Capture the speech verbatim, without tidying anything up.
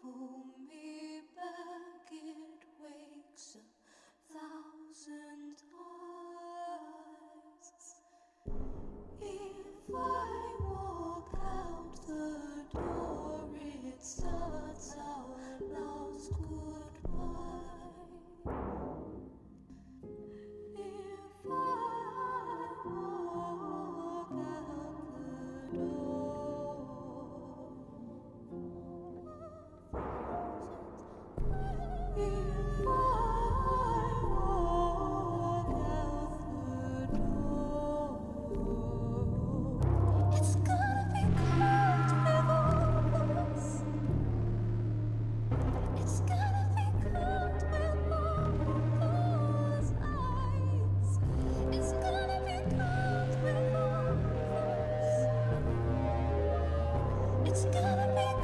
pull me back, it wakes a thousand eyes. If I walk out the door, it starts our last goodbye. If I walk out the door, if I walk out the door, it's gonna be cold with all of us. It's gonna be cold with all of those eyes. It's gonna be cold with all of us. It's gonna be